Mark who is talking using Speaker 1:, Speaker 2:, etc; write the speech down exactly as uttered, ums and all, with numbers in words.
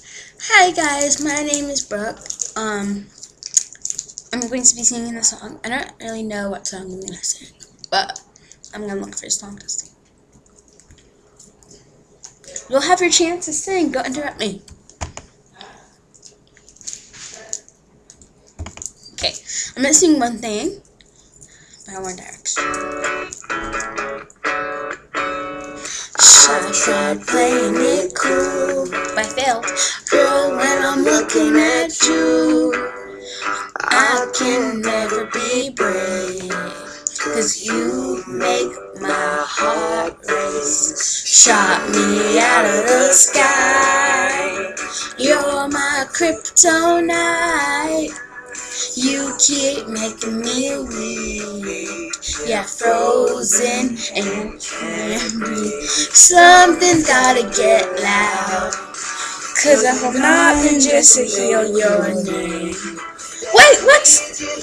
Speaker 1: Hi guys, my name is Brooke. Um, I'm going to be singing the song. I don't really know what song I'm going to sing, but I'm going to look for a song to sing. You'll have your chance to sing. Don't interrupt me. Okay, I'm going to sing One Thing by One Direction. I tried playing it cool, but I failed. Girl, when I'm looking at you, I can never be brave, 'cause you make my heart race. Shot me out of the sky. You're my kryptonite. You keep making me weak. Yeah, frozen and candy. Something's gotta get loud, 'cause I'm not in just to heal your name. Wait, what?